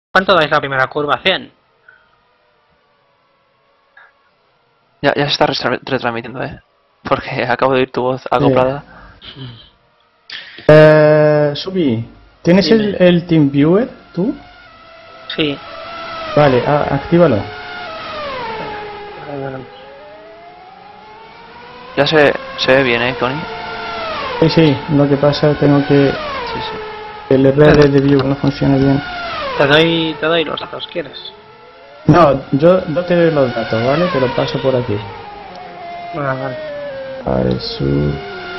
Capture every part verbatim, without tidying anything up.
¿Cuánto dais la primera curva? ¿cien? Ya, ya se está retransmitiendo, eh. Porque acabo de oír tu voz acoplada. Sí. Eh, Subi, ¿tienes el, el TeamViewer tú? Sí. Vale, a, actívalo. Ya se, se ve bien, eh, Tony. Sí, sí, lo que pasa es que tengo que... Sí, sí. El R D de View no funciona bien. Te doy, te doy los datos, ¿quieres? No, yo no te doy los datos, ¿vale? Te lo paso por aquí. Ah, vale. Vale, su...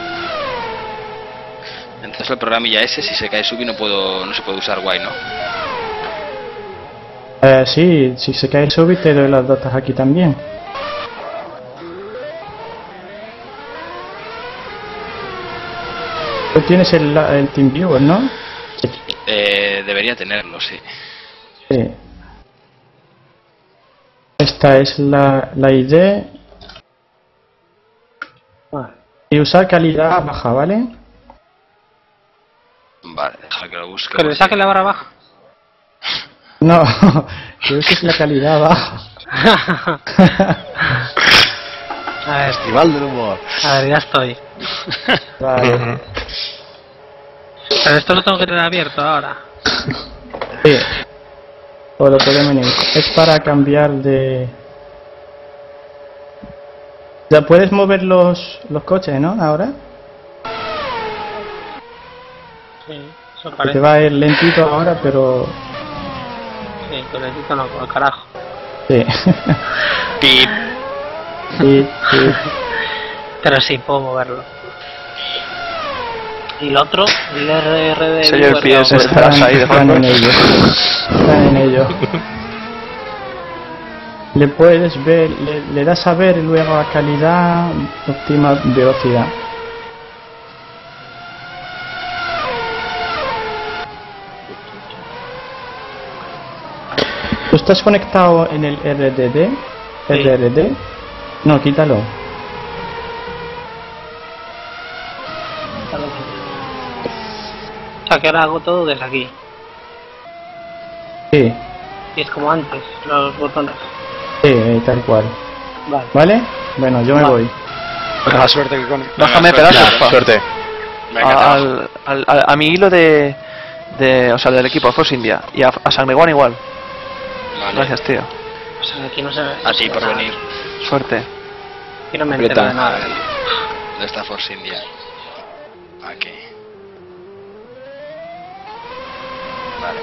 Entonces el programilla ese, si se cae Subi no puedo, no se puede usar guay, ¿no? Eh, sí, si se cae el Subi te doy los datos aquí también. Tú tienes el, el TeamViewer, ¿no? Eh, debería tenerlo, sí. Sí. Esta es la, la I D. Vale. Y usar calidad baja, ¿vale? Vale, déjame que lo busque. Que le saque la barra baja. No, que uses la calidad baja. A ver, Festival del humor. a ver, ya estoy. Vale. Pero esto lo tengo que tener abierto ahora. Sí. O lo podemos ir. Es para cambiar de... Ya puedes mover los, los coches, ¿no? Ahora. Sí, eso Que parece. te va a ir lentito ahora, pero... Sí, con el tito no, con el carajo. Sí. Pip. Sí, sí. Pero sí, puedo moverlo. Y el otro, el R R de... Señor Viewer, Pies, lo- estarás ahí de Están en fondo. ello. Están en ello. Le puedes ver, le, le das a ver y luego a calidad, óptima velocidad. ¿Tú estás conectado en el R D D? Sí. ¿R R D? No, quítalo. O sea, que ahora hago todo desde aquí. Sí, Y es como antes, los botones. sí, eh, tal cual. Vale. ¿Vale? Bueno, yo me Vale. voy. Buena suerte que con... Bájame Venga, pedazos, suerte. pa. Suerte. Venga, te bajo. al, al, al- a mi hilo de, de... O sea, del equipo Force India. Y a, a Sangrewan igual. Vale. Gracias, tío. O sea, aquí no se ve. A ti por nada. venir. Suerte. Aquí no me entero de nada. ¿Dónde está Force India? Aquí. Vale.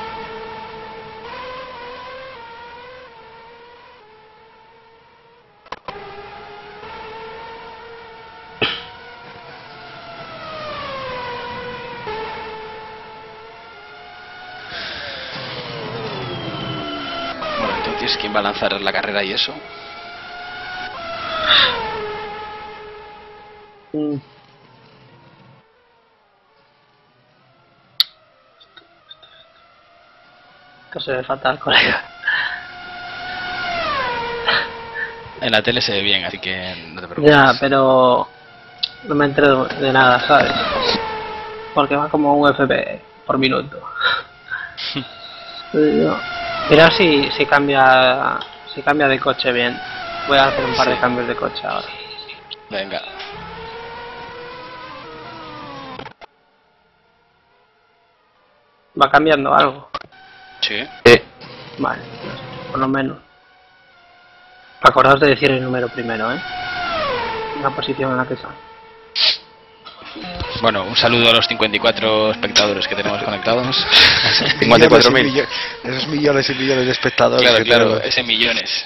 Bueno, entonces, ¿quién va a lanzar la carrera y eso? Mm. Que se ve fatal, colega. En la tele se ve bien, así que no te preocupes. Ya, pero no me entero de, de nada, ¿sabes? Porque va como un F P por minuto. Yo- Mira si, si cambia si cambia de coche bien. Voy a hacer un par de Sí. cambios de coche ahora. Venga. Va cambiando algo. Sí. Vale, por lo menos. Acordaos de decir el número primero, ¿eh? La posición en la que está. Bueno, un saludo a los cincuenta y cuatro espectadores que tenemos conectados. cincuenta y cuatro mil. Millones y millo- Esos millones y millones de espectadores. Claro, que claro, tenemos. ese millones.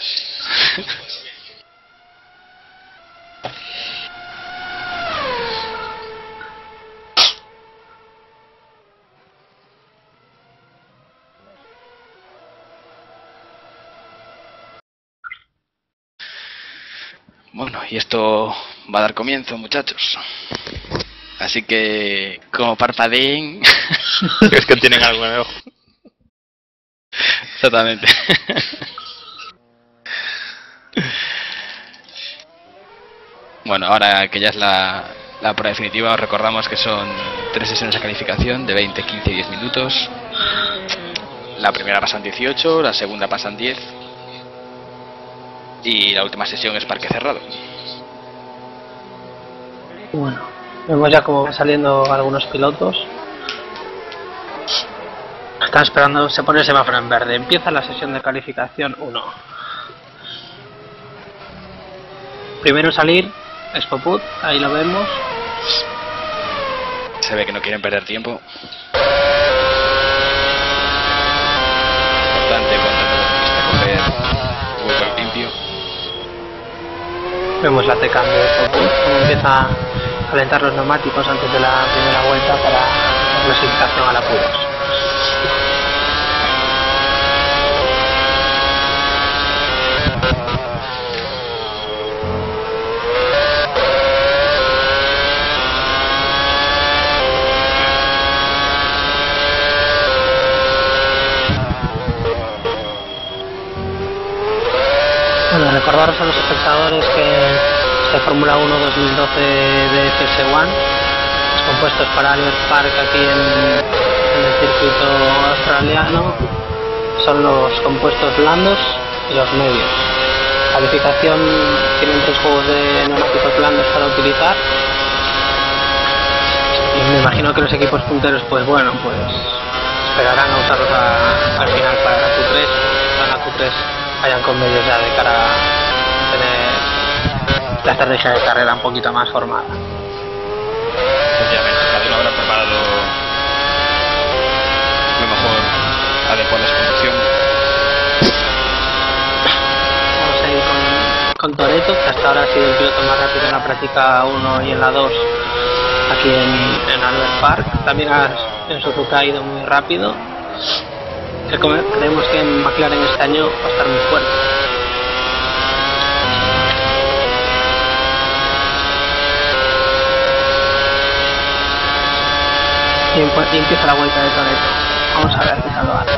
Bueno, y esto va a dar comienzo, muchachos. Así que, como parpadeen... Es que tienen algo en el ojo. Exactamente. Bueno, ahora que ya es la, la prueba definitiva, os recordamos que son tres sesiones de calificación de veinte, quince y diez minutos. La primera pasan dieciocho, la segunda pasan diez y la última sesión es parque cerrado. Bueno, vemos ya cómo van saliendo algunos pilotos. Están esperando, se pone el semáforo en verde. Empieza la sesión de calificación uno. Primero en salir es Poput, ahí lo vemos. Se ve que no quieren perder tiempo. Importante cuando pista correr hueco limpio. Vemos la T-Cam de Poput, cómo empieza a calentar los neumáticos antes de la primera vuelta para la clasificación al apuros. Bueno, recordaros a los espectadores que este Fórmula uno dos mil doce de F S uno, los compuestos para Albert Park aquí en, en el circuito australiano, son los compuestos blandos y los medios. Calificación, tienen tres juegos de neumáticos blandos para utilizar. Y me imagino que los equipos punteros, pues bueno, pues esperarán a usarlos a, al final para la Q tres, para la Q tres vayan con medios ya de cara a tener la estrategia de carrera un poquito más formada. Efectivamente, cada uno habrá preparado lo mejor adecuado a su conducción. Vamos a ir con, con Toretto, que hasta ahora ha sido el piloto más rápido en la práctica uno y en la dos aquí en, en Albert Park. También ha, en Suzuka ha ido muy rápido. Creemos que en McLaren este año va a estar muy fuerte. Y empieza la vuelta de Toretto. Vamos a ver qué tal lo hace.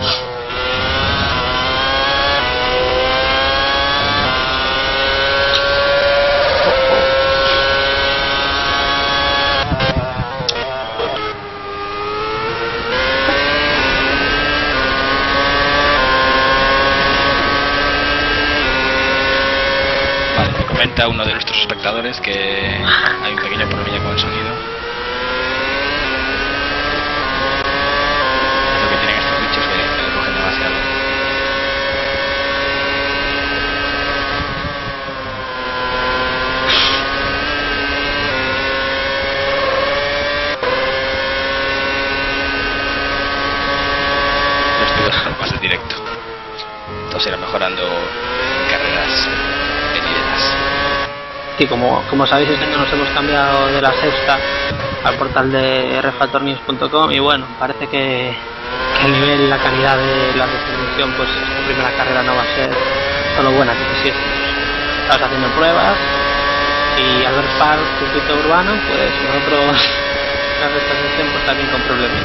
Comenta uno de nuestros espectadores que hay un pequeño problema con el sonido. Es lo que tienen estos bichos que, que le cogen demasiado. Los estoy dejando más de directo. Todo irá mejorando en carreras venideras. Sí, como, como sabéis, este año nos hemos cambiado de la sexta al portal de r factor news punto com y bueno, parece que, que el nivel y la calidad de la distribución, pues esta primera carrera no va a ser solo buena que quisiésemos. Estamos haciendo pruebas y al ver Park, circuito urbano, pues nosotros la retransmisión pues también con problemas.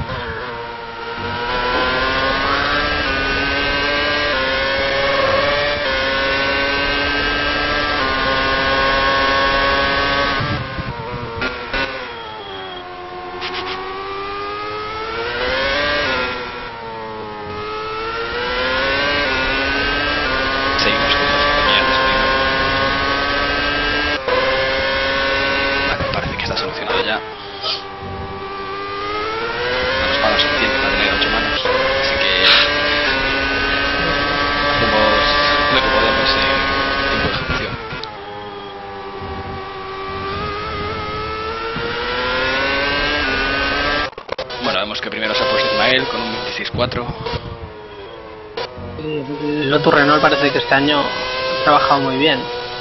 El Lotus Renault parece que este año ha trabajado muy bien.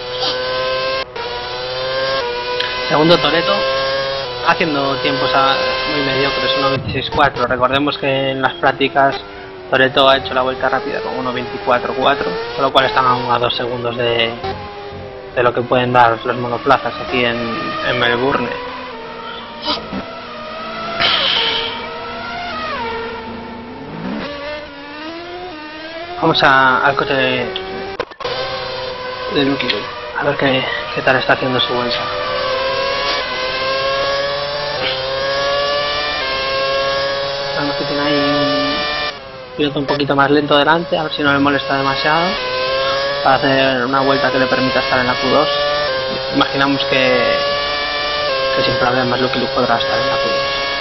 Segundo Toretto, haciendo tiempos a, muy mediocres, uno veintiséis cuatro. Recordemos que en las prácticas Toretto ha hecho la vuelta rápida con uno veinticuatro cuatro, con lo cual están aún a dos segundos de, de lo que pueden dar los monoplazas aquí en, en Melbourne. Vamos a, al coche de, de Lucky, a ver qué, qué tal está haciendo su vuelta. Vemos que tiene ahí piloto un poquito más lento delante, a ver si no le molesta demasiado, para hacer una vuelta que le permita estar en la Q dos. Imaginamos que, que sin problemas Lucky Luke podrá estar en la Q dos.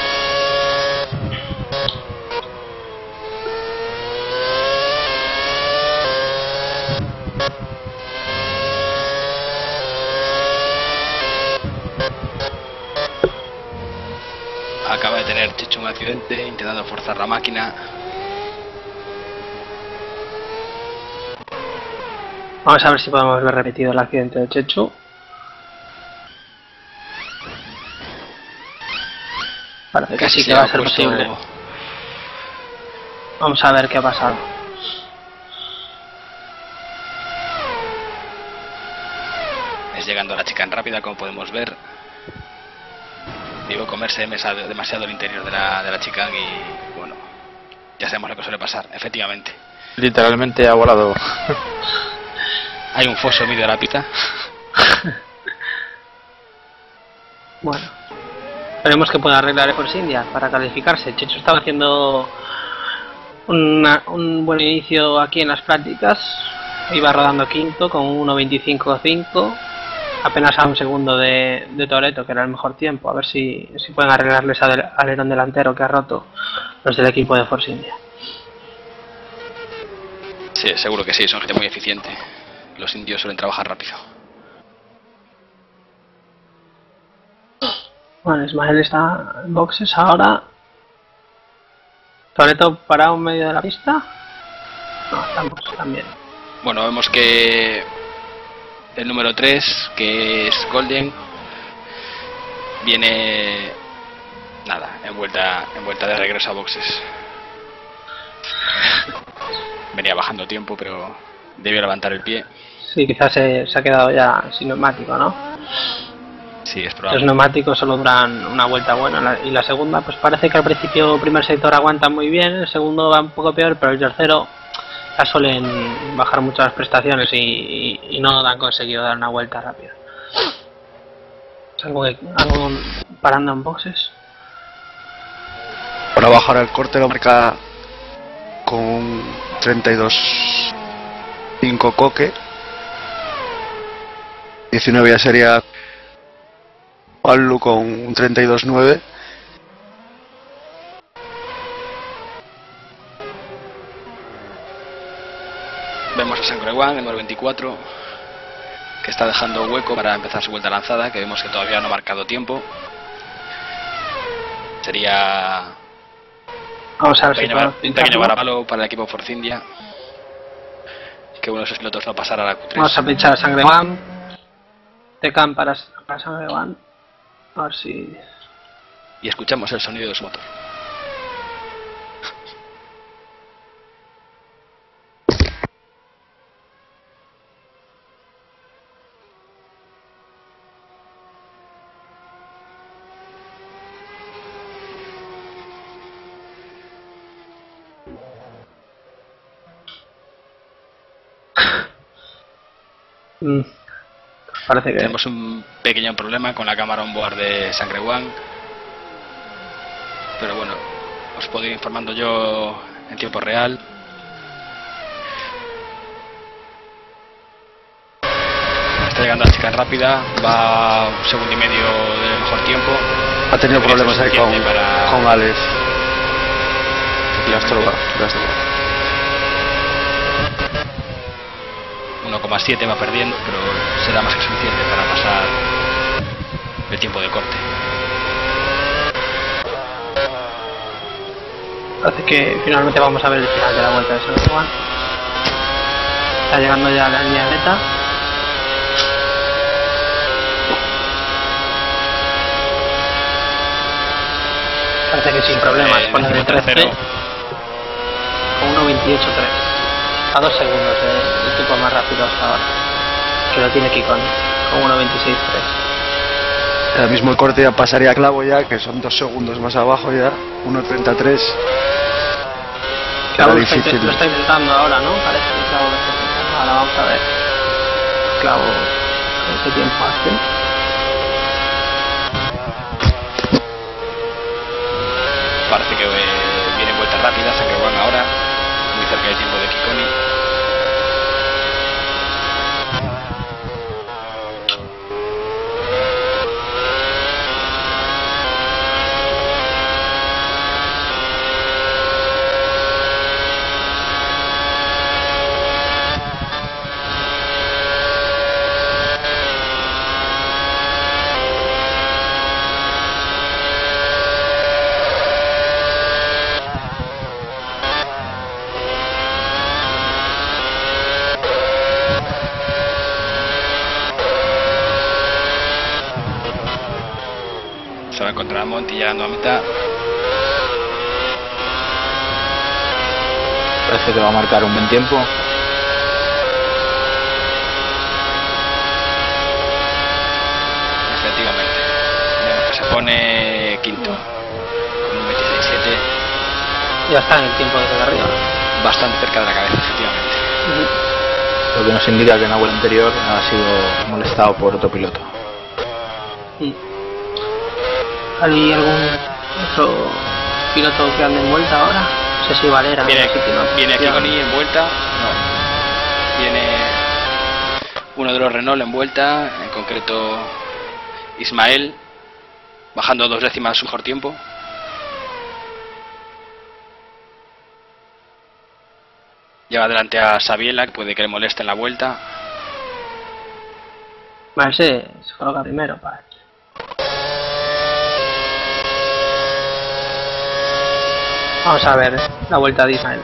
Acaba de tener Chechu un accidente intentando forzar la máquina. Vamos a ver si podemos ver repetido el accidente de Chechu. Parece que Casi sí se que va a ha ser puesto- posible. Vamos a ver qué ha pasado. Es llegando a la chica en rápida, como podemos ver. Digo, comerse demasiado, demasiado el interior de la, de la chica y bueno, ya sabemos lo que suele pasar, efectivamente. Literalmente ha volado. Hay un foso en medio de la pista. Bueno, esperemos que pueda arreglar el Force India para calificarse. Chechu estaba haciendo una- un buen inicio aquí en las prácticas. Iba rodando quinto con uno veinticinco cinco, apenas a un segundo de, de Toretto, que era el mejor tiempo. A ver si, si pueden arreglarle ese ale- alerón delantero que ha roto los del equipo de Force India. Sí, seguro que sí, son gente muy eficiente. Los indios suelen trabajar rápido. Bueno, Ismael está en boxes ahora. Toretto parado en medio de la pista. No, está en boxes también. Bueno, vemos que el número tres, que es Golden, viene nada, en vuelta, en vuelta de regreso a boxes. Venía bajando tiempo, pero debió levantar el pie. Sí, quizás se, se ha quedado ya sin neumático, ¿no? Sí, es Los probable. neumáticos solo duran una vuelta buena la- y la segunda pues parece que al principio el primer sector aguanta muy bien, el segundo va un poco peor, pero el tercero ya suelen bajar mucho las prestaciones y, y- y no han conseguido dar una vuelta rápida. ¿Es algo, que- algo parando en boxes? Para bajar el corte lo marca con un treinta y dos cinco coque. diecinueve ya sería Palu con un treinta y dos nueve. Vemos a Sangrewan, el número veinticuatro, que está dejando hueco para empezar su vuelta lanzada, que vemos que todavía no ha marcado tiempo. Sería Vamos a un ver si pequeño, podemos un pequeño pincharlo. varapalo para el equipo Force India, que uno de sus pilotos no pasara a la Q tres. Vamos a pinchar a Sangre One. Tecan para, para Sangre One. A ver si... Y escuchamos el sonido de su motor. Mm, parece que... Tenemos un pequeño problema con la cámara on-board de Sangrewan, pero bueno, os puedo ir informando yo en tiempo real. Está llegando la chica en rápida, va un segundo y medio del mejor tiempo. Ha tenido Debería problemas ser ahí con, suficiente para- con Alex. Las trova, las trova. uno coma siete va perdiendo, pero será más que suficiente para pasar el tiempo de corte. Parece que finalmente vamos a ver el final de la vuelta de San Juan. Está llegando ya a la línea de meta. Parece que sin problemas Eh, pone el décimo trece tercero. con uno veintiocho tres. A dos segundos de- el tiempo más rápido hasta ahora. Que lo tiene Kikon con uno veintiséis tres. Ahora mismo el corte ya pasaría a Clavo ya, que son dos segundos más abajo ya. uno treinta y tres. Claro, Era lo está, difícil. lo está intentando ahora, ¿no? Parece que Clavo lo está intentando. Ahora vamos a ver. Clavo, ¿qué tiempo hace? Parece que eh, viene en vuelta rápida, Sangrewan ahora. contra Monty llegando a meta. Parece que va a marcar un buen tiempo. Efectivamente. Vemos que se pone quinto. Con un veintiséis siete. Ya está en el tiempo desde arriba. Bastante cerca de la cabeza, efectivamente. Lo que nos indica que en la vuelta anterior ha sido molestado por otro piloto. Mm. ¿Hay algún otro piloto que ande en vuelta ahora? No sé si Valera. Viene, no sé si tiene viene aquí opción. con I en vuelta. No. Viene uno de los Renault en vuelta, en concreto Ismael, bajando dos décimas su mejor tiempo. Lleva delante a Sabiela, que puede que le moleste en la vuelta. Vale, se, se coloca primero, para. Vamos a ver la vuelta de Ismael.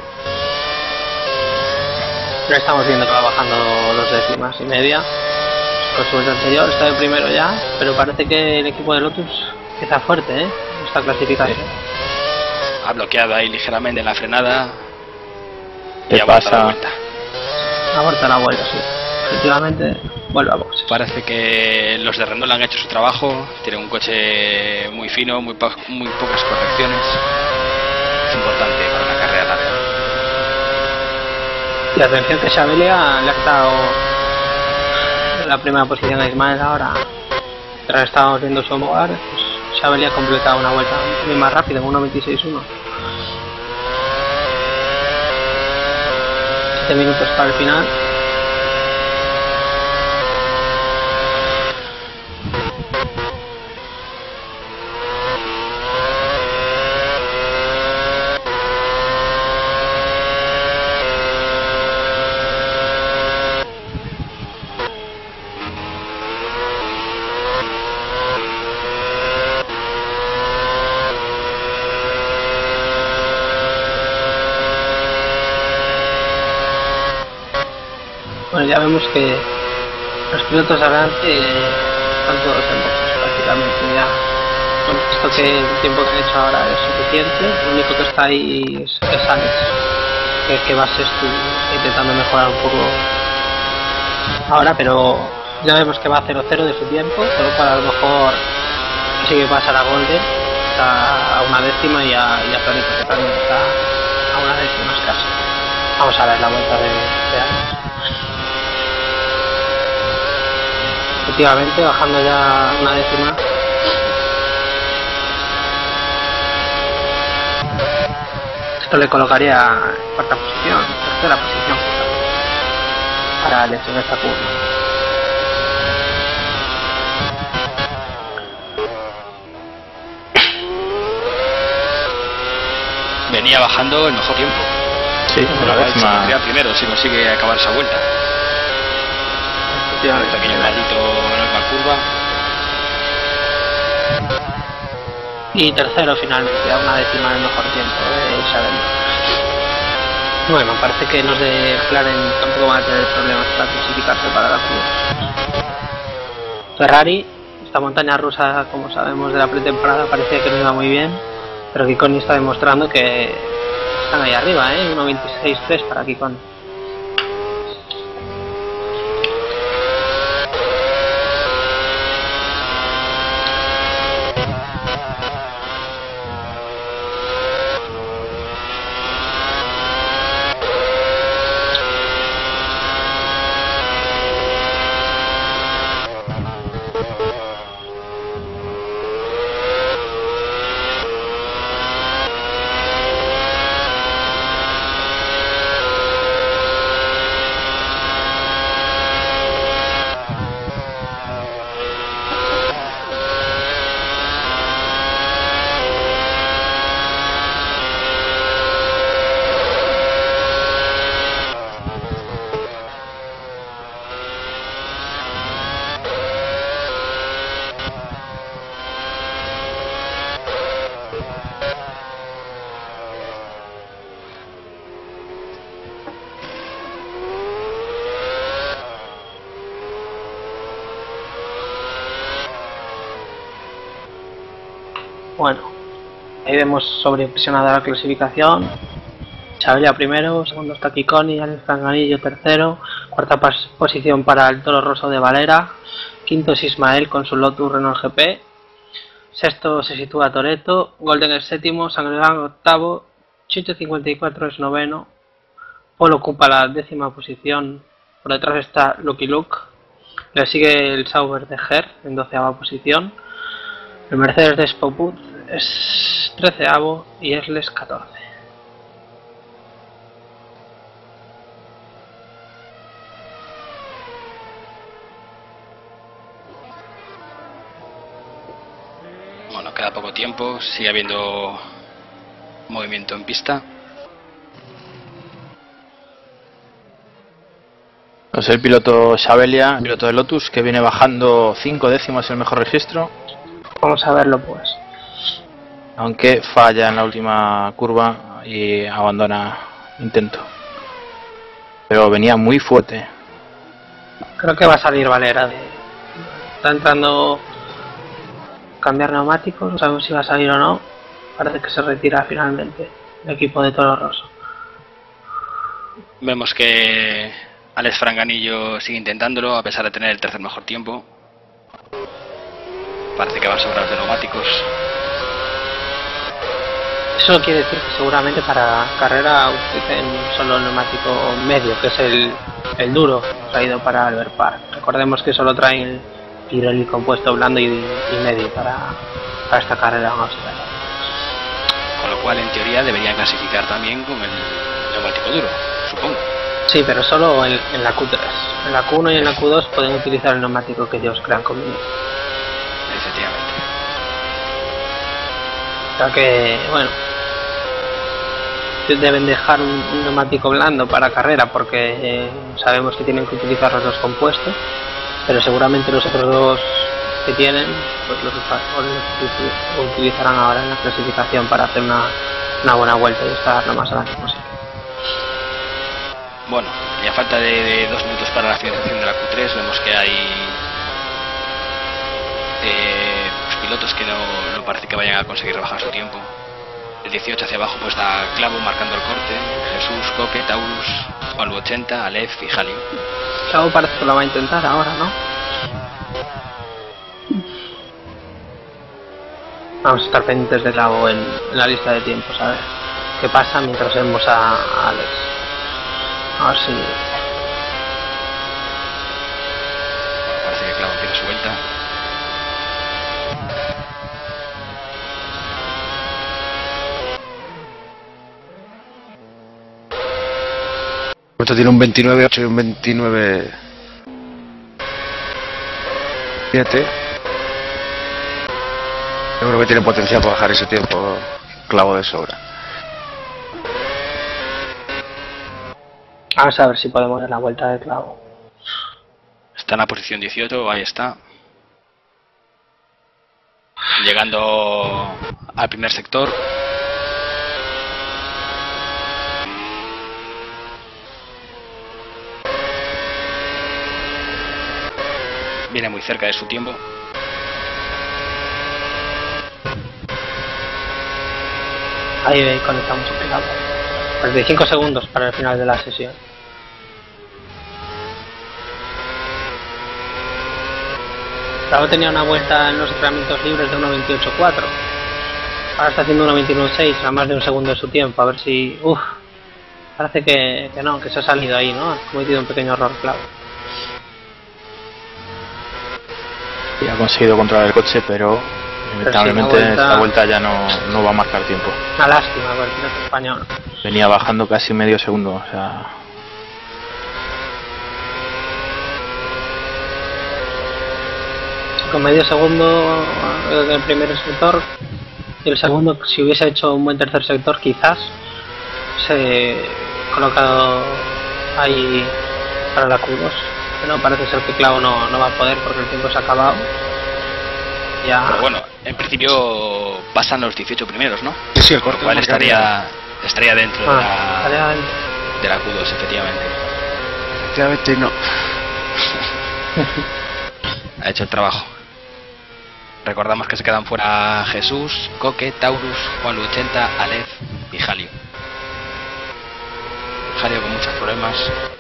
Ya estamos viendo que va bajando dos décimas y media. Con su vuelta anterior está de primero ya, pero parece que el equipo de Lotus está fuerte, ¿eh? Esta clasificación. Ha bloqueado ahí ligeramente en la frenada. ¿Qué Y aguanta pasa? la vuelta. Aborta la vuelta, sí. Efectivamente, vuelve a boxes. Parece que los de Renault han hecho su trabajo. Tienen un coche muy fino, muy, po muy pocas correcciones. Es importante para una carrera larga. Y atención que Sabelia le ha estado en la primera posición a Ismael ahora. Tras estábamos viendo su hogar, pues Sabelia ha completado una vuelta un poco más rápida, uno veintiséis uno. siete minutos para el final. Bueno, ya vemos que los pilotos de adelante están todos en boxes prácticamente ya. Hemos visto que el tiempo que han hecho ahora es suficiente. Lo único que está ahí es, es Alex, que, que va a ser tú intentando mejorar un poco ahora, pero ya vemos que va a cero cero de su tiempo, con lo cual a lo mejor consigue pasar a Golden, está a una décima, y a, y a Tonito, que también está a una décima escasa. Vamos a ver la vuelta de, de Alex. Efectivamente, bajando ya una décima. Esto le colocaría en cuarta posición, tercera posición para Alex en esta curva. Venía bajando el mejor tiempo. Sí, una Se décima. pondría primero si consigue acabar esa vuelta. Un pequeño ladito en la curva. Y tercero finalmente, a una décima el mejor tiempo de Isabel. Bueno, parece que los de McLaren tampoco van a tener problemas para clasificarse para la curva. Ferrari, esta montaña rusa, como sabemos de la pretemporada, parecía que no iba muy bien, pero Kikoni está demostrando que están ahí arriba, ¿eh? uno veintiséis tres para Kikoni. bueno, ahí vemos sobreimpresionada la clasificación. Chabella primero, segundo está Kikoni, Alex Franganillo tercero, cuarta posición para el Toro Rosso de Valera, quinto es Ismael con su Lotus Renault G P, sexto se sitúa Toretto, Golden es séptimo, Sangregan octavo, Chicho cincuenta y cuatro es noveno, Paul ocupa la décima posición, por detrás está Lucky Luke, le sigue el Sauber de Ger en doceava posición, el Mercedes de Spoput es treceavo y Esles catorce. Bueno, queda poco tiempo, sigue habiendo movimiento en pista. Pues el piloto Chabella, el piloto de Lotus, que viene bajando cinco décimos el mejor registro. Vamos a verlo pues. Aunque falla en la última curva y abandona intento. Pero venía muy fuerte. Creo que va a salir Valera. De... Está entrando cambiar neumáticos, no sabemos si va a salir o no. Parece que se retira finalmente el equipo de Toro Rosso. Vemos que Alex Franganillo sigue intentándolo a pesar de tener el tercer mejor tiempo. Parece que va a sobrar de neumáticos. Eso quiere decir que seguramente para carrera utilicen solo el neumático medio, que es el, el duro traído para Albert Park. Recordemos que solo traen el Pirelli compuesto blando y, y medio para, para esta carrera. Vamos a ver. Con lo cual, en teoría, deberían clasificar también con el neumático duro, supongo. Sí, pero solo en, en la Q tres. En la Q uno y en la Q dos pueden utilizar el neumático que ellos crean conveniente. Efectivamente. O sea que, bueno, deben dejar un, un neumático blando para carrera porque eh, sabemos que tienen que utilizar los dos compuestos, pero seguramente los otros dos que tienen pues los, los utilizarán ahora en la clasificación para hacer una, una buena vuelta y estar lo más adelante posible. Bueno, y a falta de, de dos minutos para la finalización de la Q tres, vemos que hay eh, pues pilotos que no, no parece que vayan a conseguir rebajar su tiempo. El dieciocho hacia abajo pues está Clavo marcando el corte, Jesús, Coque, Taurus, Juan ochenta, Aleph y Jalio. Clavo parece que lo va a intentar ahora, ¿no? Vamos a estar pendientes de Clavo en, en la lista de tiempos, a ver qué pasa mientras vemos a, a Alex. A ver si... Parece que Clavo tiene su vuelta. Esto tiene un veintinueve ocho y un veintinueve siete. Yo creo que tiene potencial para bajar ese tiempo Clavo de sobra. Vamos a ver si podemos ver la vuelta de Clavo. Está en la posición dieciocho, ahí está. Llegando al primer sector. Viene muy cerca de su tiempo. Ahí conectamos el Clavo. cuarenta y cinco segundos para el final de la sesión. Clavo tenía una vuelta en los entrenamientos libres de uno veintiocho cuatro. Ahora está haciendo uno veintinueve seis, a más de un segundo de su tiempo. A ver si... Uff, parece que, que no, que se ha salido ahí, ¿no? Ha cometido un pequeño error Clavo. Y ha conseguido controlar el coche, pero lamentablemente sí, vuelta... esta vuelta ya no, no va a marcar tiempo. Una lástima para el piloto español. Venía bajando casi medio segundo, o sea... Con medio segundo en el primer sector y el segundo, si hubiese hecho un buen tercer sector, quizás se ha colocado ahí para la Q dos. Pero parece ser que Clavo no, no va a poder porque el tiempo se ha acabado. Ya... Pero bueno, en principio pasan los dieciocho primeros, ¿no? Sí, sí, el corte. Lo cual estaría, estaría dentro ah, de, la, estaría dentro de la Q dos, efectivamente. Efectivamente no. Ha hecho el trabajo. Recordamos que se quedan fuera Jesús, Coque, Taurus, Juan ochenta, Aleph y Jalio. Jalio con muchos problemas.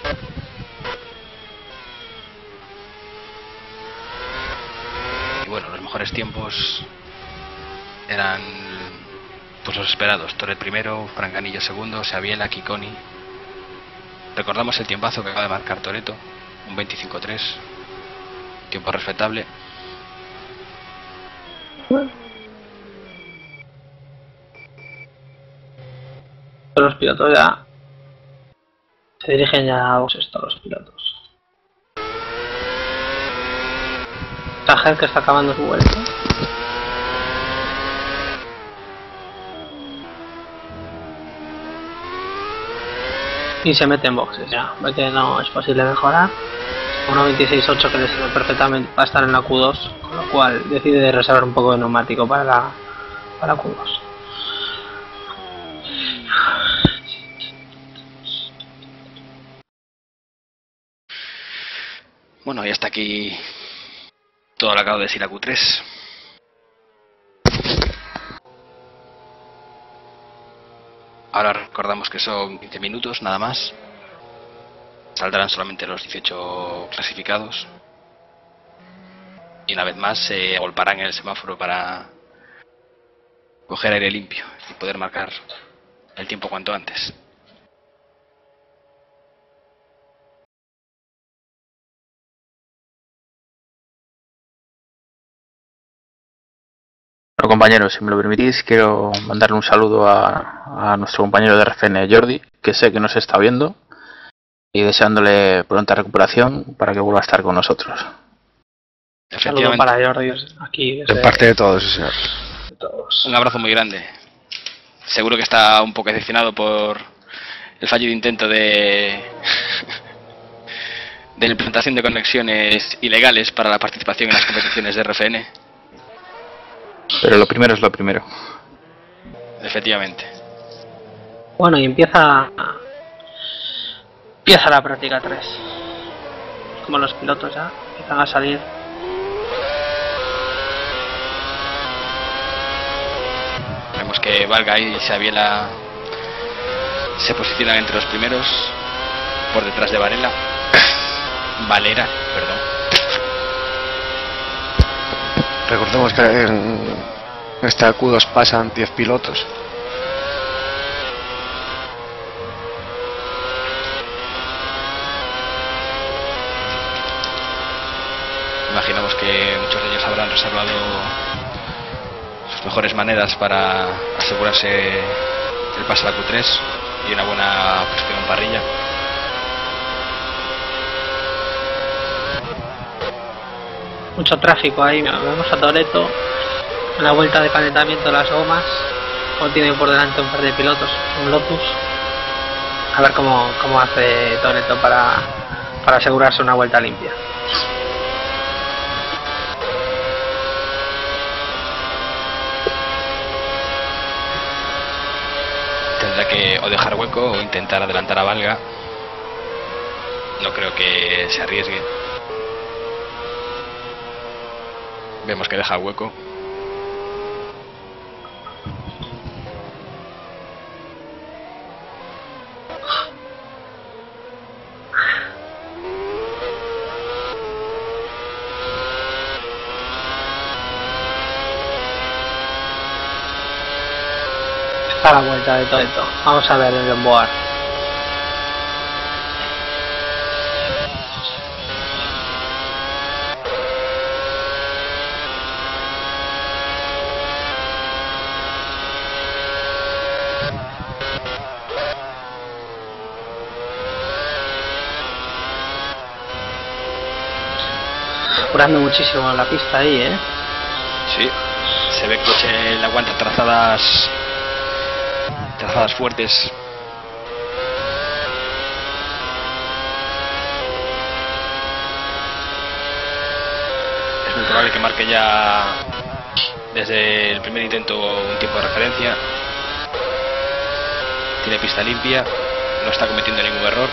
Y bueno, los mejores tiempos eran pues los esperados. Torre primero, Franganillo segundo, Xaviela, Kikoni. Recordamos el tiempazo que acaba de marcar Toretto, un veinticinco tres, tiempo respetable. Los pilotos ya se dirigen ya a boxes, todos los pilotos. Tajel, que está acabando su vuelta. Y se mete en boxes ya, ve que no es posible mejorar. uno veintiséis ocho que le sirve perfectamente para estar en la Q dos, con lo cual decide reservar un poco de neumático para la, para la Q dos. Bueno, y hasta aquí todo lo que acabo de decir la Q tres. Ahora recordamos que son quince minutos nada más. Saldrán solamente los dieciocho clasificados. Y una vez más se agolparán en el semáforo para coger aire limpio y poder marcar el tiempo cuanto antes. Bueno, compañeros, si me lo permitís, quiero mandarle un saludo a, a nuestro compañero de R F N, Jordi, que sé que nos está viendo, y deseándole pronta recuperación para que vuelva a estar con nosotros. Saludo para Jordi aquí. De parte de todos, señor. De todos. Un abrazo muy grande. Seguro que está un poco decepcionado por el fallido intento de de la implantación de conexiones ilegales para la participación en las competiciones de R F N. Pero lo primero es lo primero. Efectivamente. Bueno, y empieza empieza la práctica tres. Como los pilotos ya empiezan a salir. Vemos que Valga y Xaviela se posicionan entre los primeros, por detrás de Varela. Valera, perdón. Recordemos que en esta Q dos pasan diez pilotos. Imaginamos que muchos de ellos habrán reservado sus mejores maneras para asegurarse el pase a la Q tres y una buena posición en parrilla. Mucho tráfico ahí, vemos a Toretto en la vuelta de calentamiento de las gomas, como tiene por delante un par de pilotos, un Lotus. A ver cómo, cómo hace Toretto para, para asegurarse una vuelta limpia. Tendrá que o dejar hueco o intentar adelantar a Valga. No creo que se arriesgue. Vemos que deja hueco. Está la vuelta de Toretto. Vamos a ver el onboard. Apurando muchísimo la pista ahí, ¿eh? Sí, se ve que el coche le aguanta trazadas trazadas fuertes. Es muy probable que marque ya desde el primer intento un tiempo de referencia. Tiene pista limpia, no está cometiendo ningún error.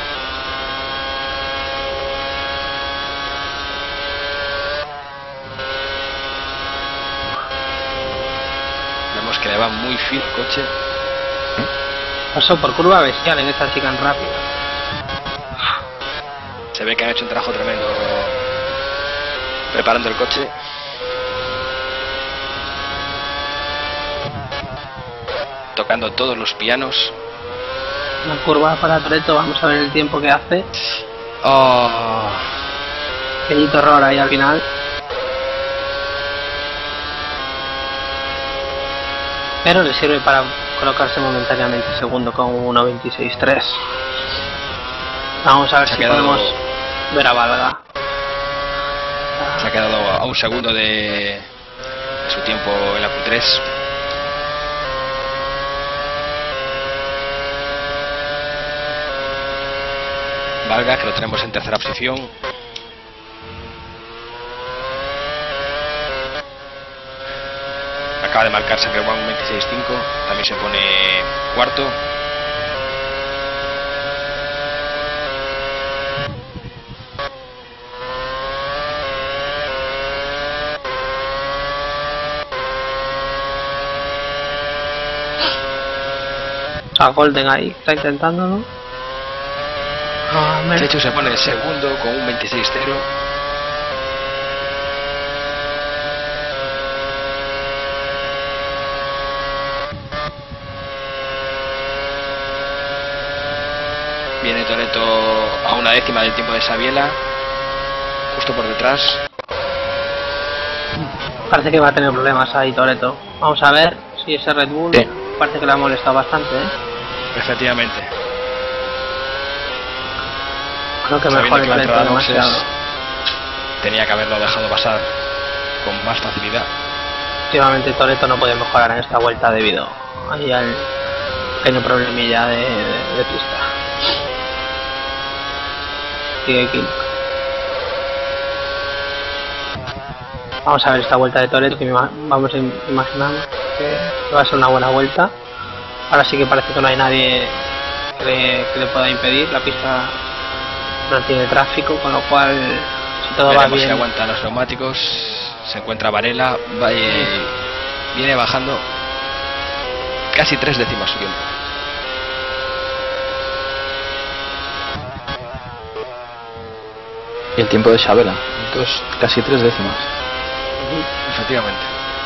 que le va muy fino el coche. Pasó por curva bestial en esta chica rápida. Se ve que han hecho un trabajo tremendo preparando el coche. Tocando todos los pianos. Una curva para Toretto, vamos a ver el tiempo que hace. Oh. Pequeñito error ahí al final. Pero le sirve para colocarse momentáneamente segundo con uno veintiséis tres. Vamos a ver Se si ha quedado- podemos ver a Valga. Se ha quedado a un segundo de, de su tiempo en la Q tres. Valga, que lo tenemos en tercera posición. Acaba de marcar San Germán un veintiséis cinco. También se pone cuarto. A Golden ahí, está intentándolo. Ah, me- Chechu se pone segundo con un veintiséis cero. Viene Toretto a una décima del tiempo de Sabiela, justo por detrás. Parece que va a tener problemas ahí Toretto. Vamos a ver si ese Red Bull Sí. parece que le ha molestado bastante, ¿eh? Efectivamente. Creo que Sabiendo mejor que el la Toretto entrada a boxes demasiado. tenía que haberlo dejado pasar con más facilidad. Últimamente Toretto no puede mejorar en esta vuelta debido ahí al pequeño problemilla de, de, de pista. Sigue quinto. Vamos a ver esta vuelta de Toretto, que me ima- vamos im- imaginando que va a ser una buena vuelta. Ahora sí que parece que no hay nadie que le, que le pueda impedir. La pista no tiene tráfico, con lo cual si todo va Veremos si bien. aguantan los neumáticos. Se encuentra Varela, va y- viene bajando casi tres décimas su tiempo. Y el tiempo de Sabela, entonces casi tres décimas. Efectivamente.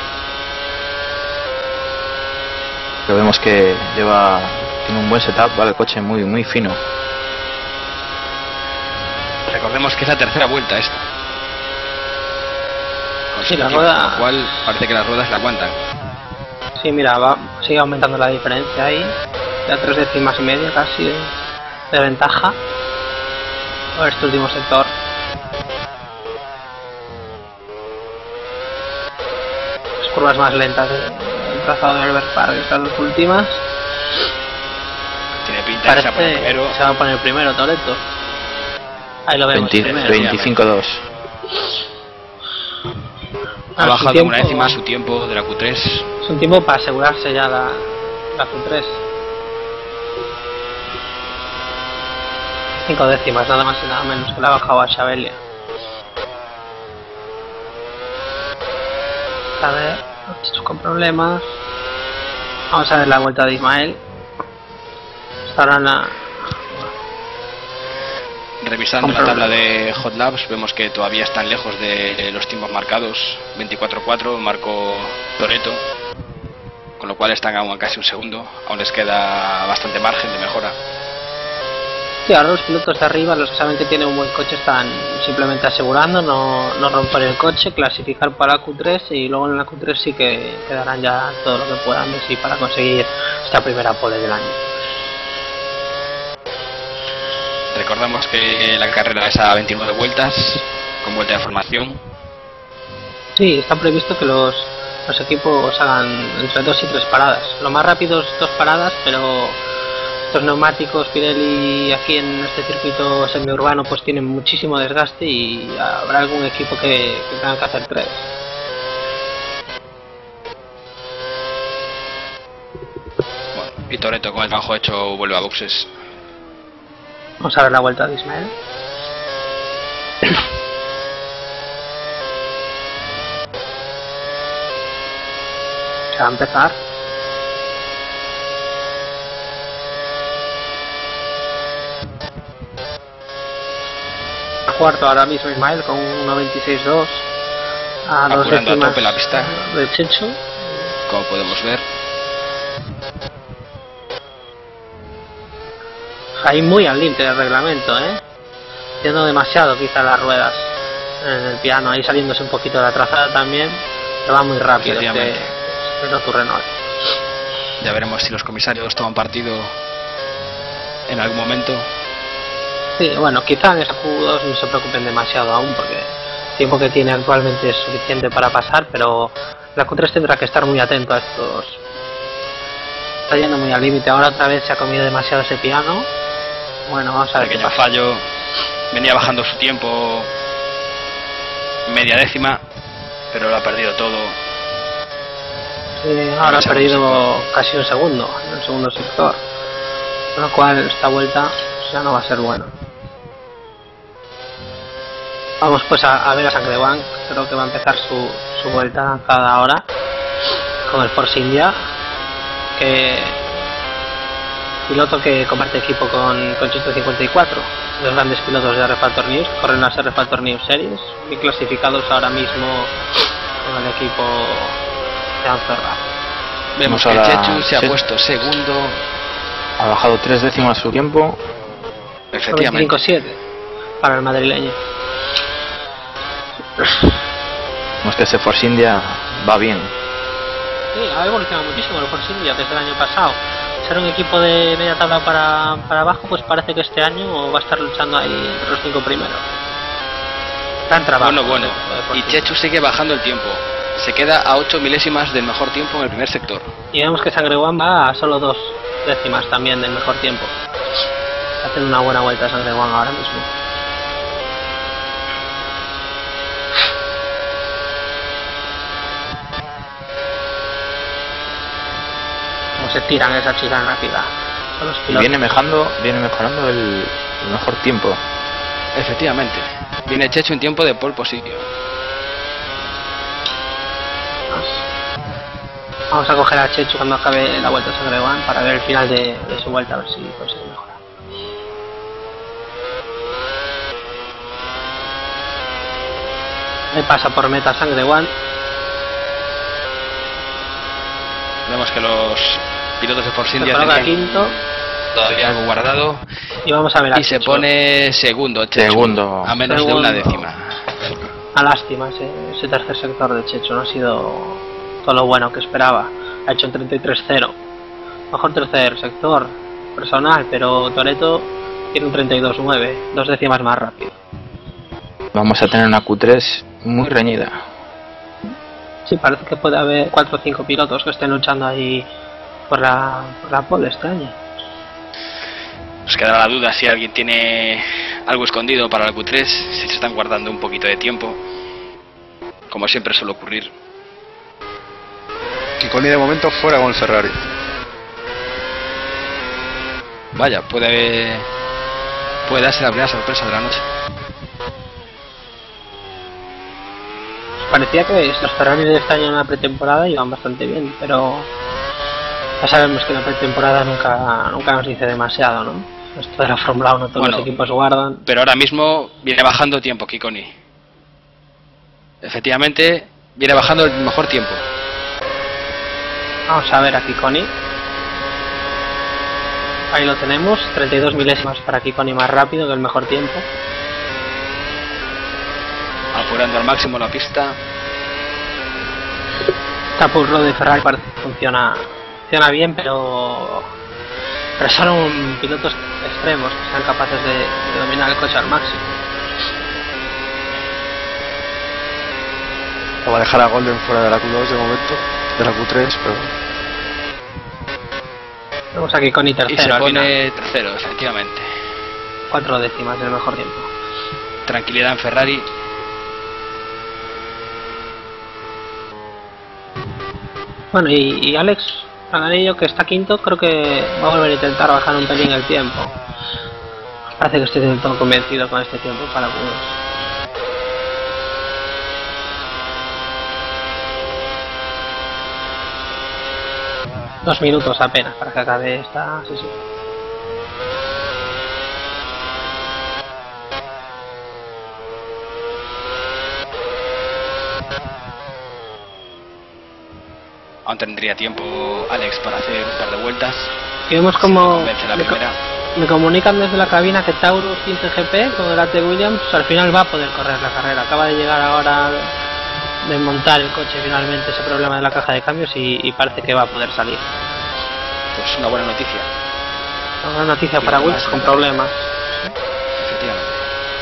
Pero vemos que lleva, tiene un buen setup, vale, el coche muy muy fino. Recordemos que es la tercera vuelta esta. Sí, la Consecutiva, rueda- con lo cual parece que las ruedas la aguantan. Sí, mira, va, sigue aumentando la diferencia ahí. Ya tres décimas y media casi de, de ventaja. A ver este último sector. Las curvas más lentas del del trazado de Albert Park, estas dos últimas. Tiene pinta de que se va a poner Parece primero. que se va a poner primero Toretto. Ahí lo vemos veinte, primero. veinticinco dos. Ha Ah, bajado su tiempo, una décima su tiempo de la Q tres. Es un tiempo para asegurarse ya la, la Q tres. Cinco décimas, nada más y nada menos, que le ha bajado a Sabelia. A ver, con problemas. Vamos a ver la vuelta de Ismael. Está ahora en la... Revisando Con la tabla problemas. de Hot Labs, vemos que todavía están lejos de los tiempos marcados. veinticuatro cuatro marcó Toretto, con lo cual están aún a casi un segundo. Aún les queda bastante margen de mejora. Sí, ahora los pilotos de arriba, los que saben que tienen un buen coche, están simplemente asegurando, no, no romper el coche, clasificar para la Q tres y luego en la Q tres sí que quedarán ya todo lo que puedan de sí para conseguir esta primera pole del año. Recordamos que la carrera es a veintinueve vueltas, con vuelta de formación. Sí, está previsto que los, los equipos hagan entre dos y tres paradas. Lo más rápido es dos paradas, pero estos neumáticos Pirelli aquí en este circuito semiurbano pues tienen muchísimo desgaste y habrá algún equipo que, que tenga que hacer tres. Bueno, y Toretto con el trabajo hecho vuelve a boxes. Vamos a ver la vuelta de Ismael. Se va a empezar. Está cuarto ahora mismo Ismael con un uno veintiséis dos. A dos Apurando a décimas tope la pista, de Chechu. como podemos ver. Ahí muy al límite del reglamento, ¿eh? Yendo demasiado quizá las ruedas en el piano, ahí saliéndose un poquito de la trazada también, que va muy rápido este, Efectivamente. este Lotus Renault. Ya veremos si los comisarios toman partido en algún momento. Sí, bueno, quizá en esa Q dos no se preocupen demasiado aún porque el tiempo que tiene actualmente es suficiente para pasar, pero la Q tres tendrá que estar muy atento a estos. Está yendo muy al límite, ahora otra vez se ha comido demasiado ese piano. Bueno, vamos a ver qué Pequeño pasa. fallo. Venía bajando su tiempo media décima, pero lo ha perdido todo. Sí, ahora ha perdido casi un segundo en el segundo sector, con lo cual esta vuelta ya no va a ser buena. Vamos pues a, a ver a Sangre One, creo que va a empezar su, su vuelta lanzada ahora con el Force India, que piloto que comparte equipo con, con ciento cincuenta y cuatro, los grandes pilotos de R Factor News, corren las R Factor News Series y clasificados ahora mismo con el equipo de Anferra. Vemos Vamos que a la- Chechu se ha sí. puesto segundo. Ha bajado tres décimas su tiempo. Efectivamente. veinticinco siete para el madrileño. Vemos que ese Force India va bien. Sí, ha evolucionado muchísimo el Force India desde el año pasado. Ser un equipo de media tabla para, para abajo, pues parece que este año va a estar luchando ahí entre los cinco primeros. Gran trabajo. Bueno, bueno. este equipo de Force Y India. Chechu sigue bajando el tiempo. Se queda a ocho milésimas del mejor tiempo en el primer sector. Y vemos que Sangre One va a solo dos décimas también del mejor tiempo. Está haciendo una buena vuelta Sangre One ahora mismo. Como se tiran esa chica rápida. Son los Y pilotos. viene mejorando, viene mejorando el, el mejor tiempo. Efectivamente. Viene Chechu en tiempo de pole position. Vamos a coger a Chechu cuando acabe la vuelta a Sangre One para ver el final de, de su vuelta, a ver si consigue mejorar. Le pasa por meta Sangre One. Vemos que los pilotos de Force India Se coloca tenían quinto todavía algo guardado. y vamos a ver a Y se Chechu. pone segundo, Chechu, Segundo. a menos de Segundo. una décima. Una lástima ese, ese tercer sector de Chechu, no ha sido todo lo bueno que esperaba. Ha hecho un treinta y tres cero. Mejor tercer sector personal, pero Toretto tiene un treinta y dos nueve, dos décimas más rápido. Vamos a tener una Q tres muy reñida. Sí, parece que puede haber cuatro o cinco pilotos que estén luchando ahí por la, por la pole este año. Nos quedará la duda si alguien tiene algo escondido para la Q tres, si se están guardando un poquito de tiempo, como siempre suele ocurrir. Kikoni de momento fuera con el Ferrari. Vaya, puede puede darse la primera sorpresa de la noche. Parecía que los Ferrari de este año en la pretemporada iban bastante bien, pero ya sabemos que la pretemporada nunca nunca nos dice demasiado, ¿no? Esto de la Fórmula uno, todos Bueno. los equipos guardan. Pero ahora mismo viene bajando tiempo Kikoni. Efectivamente, viene bajando el mejor tiempo. Vamos a ver a Kikoni. Ahí lo tenemos, treinta y dos milésimas para Kikoni más rápido que el mejor tiempo. Apurando al máximo la pista. Capurro de Ferrari parece que funciona, funciona bien, pero, pero son pilotos extremos que sean capaces de, de dominar el coche al máximo. Va a dejar a Golden fuera de la Q dos de momento, de la Q tres, pero Vemos a Kikoni Y tercero se al final, pone tercero, efectivamente. cuatro décimas del mejor tiempo. Tranquilidad en Ferrari. Bueno, y, y Alex Paganillo, que está quinto, creo que va a volver a intentar bajar un pelín el tiempo. Parece que estoy del todo convencido con este tiempo para Q dos. Dos minutos apenas para que acabe esta sesión. aún tendría tiempo Alex para hacer un par de vueltas. Y vemos como Vence la me, co- primera. me comunican desde la cabina que Taurus quince G P con el A T Williams al final va a poder correr la carrera. Acaba de llegar ahora de montar el coche finalmente ese problema de la caja de cambios y, y parece que va a poder salir. Pues una buena noticia, Una buena noticia para Piloto Wills más con rápido. problemas. efectivamente.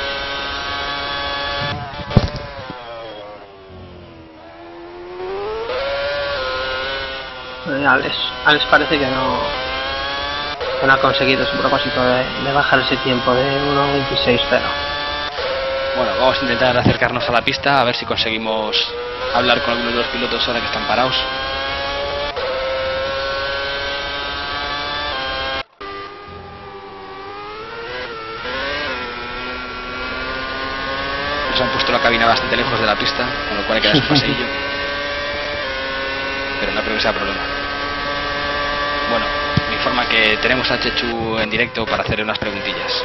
Eh, Alex, Alex parece que no, que no ha conseguido su propósito de, de bajar ese tiempo de uno veintiséis cero. Bueno, vamos a intentar acercarnos a la pista a ver si conseguimos hablar con algunos de los pilotos ahora que están parados. Nos han puesto la cabina bastante lejos de la pista, con lo cual hay que dar su paseillo. Pero no creo que sea problema. Bueno, me informa que tenemos a Chechu en directo para hacerle unas preguntillas.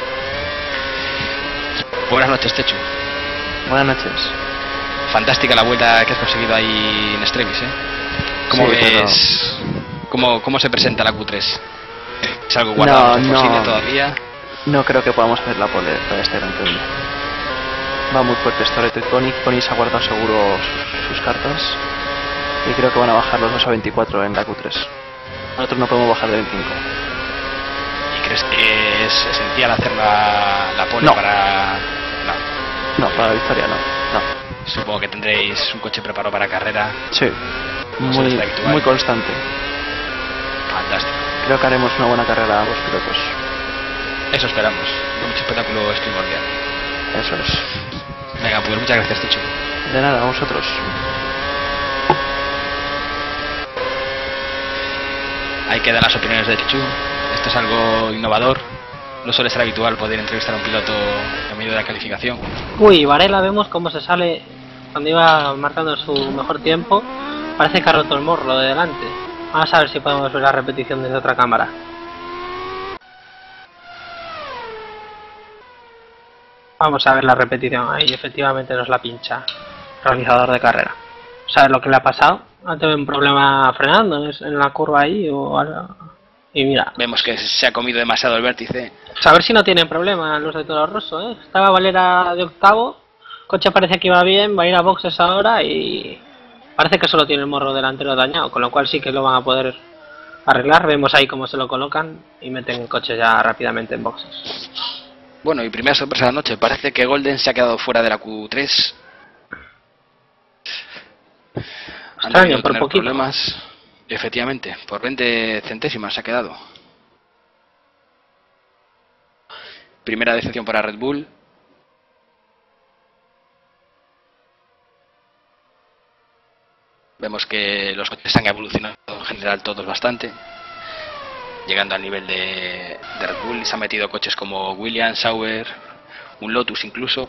Buenas noches, Chechu. Buenas noches. Fantástica la vuelta que has conseguido ahí en Extremis, ¿eh? ¿Cómo Sí, ves? ¿Cómo, ¿Cómo se presenta la Q tres? ¿Es algo guardado No, en nuestra bolsillo no. todavía? No creo que podamos hacer la pole para este Gran Premio. Va muy fuerte Storeto y Connie. Connie se ha guardado seguro sus, sus cartas. Y creo que van a bajar los dos a veinticuatro en la Q tres. Nosotros no podemos bajar de veinticinco. ¿Y crees que es esencial hacer la, la pole No. para...? No. No, para la victoria no. No. Supongo que tendréis un coche preparado para carrera. Sí. Pues Muy, es la actual. muy constante. Fantástico. Creo que haremos una buena carrera a ambos pilotos. Eso esperamos. Mucho espectáculo es primordial. Eso es. Venga, pues muchas gracias, Chechu. De nada, a vosotros. Ahí quedan las opiniones de Chechu. Esto es algo innovador. No suele ser habitual poder entrevistar a un piloto en medio de la calificación. Uy, Varela vemos cómo se sale cuando iba marcando su mejor tiempo. Parece que ha roto el morro de delante. Vamos a ver si podemos ver la repetición desde otra cámara. Vamos a ver la repetición ahí, efectivamente nos la pincha. Realizador de carrera. ¿Sabes lo que le ha pasado? Ha tenido un problema frenando en la curva ahí o algo. Y mira, Vemos que se ha comido demasiado el vértice. pues a ver si no tienen problema los de Toro Rosso, ¿eh? Estaba Valera de octavo, coche parece que iba bien, va a ir a boxes ahora y parece que solo tiene el morro delantero dañado, con lo cual sí que lo van a poder arreglar. Vemos ahí cómo se lo colocan y meten el coche ya rápidamente en boxes. Bueno, y primera sorpresa de la noche. Parece que Golden se ha quedado fuera de la Q tres. Han Extraño, debido por tener poquito. problemas. Efectivamente, por veinte centésimas se ha quedado. Primera decepción para Red Bull. Vemos que los coches han evolucionado en general todos bastante, llegando al nivel de, de Red Bull, y se han metido coches como Williams, Sauber, un Lotus incluso.